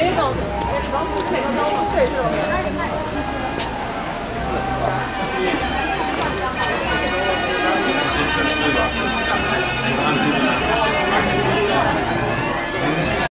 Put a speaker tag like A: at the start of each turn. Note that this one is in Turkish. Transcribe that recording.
A: 那种，然后不可以都睡这种。